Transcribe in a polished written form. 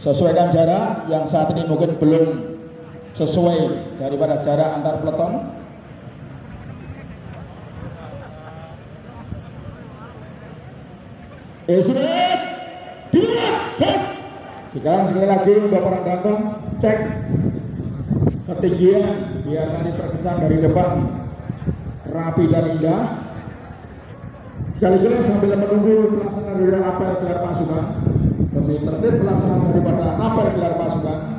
Sesuaikan jarak yang saat ini mungkin belum sesuai daripada jarak antar peleton. Sudah dilihat. Sekarang sekali lagi untuk para ganteng cek ketinggian biar nanti terkesan dari depan rapi dan indah. Sekaligus sambil menunggu pelaksanaan dari apel gelar pasukan demi tertib pelaksanaan daripada apel gelar pasukan.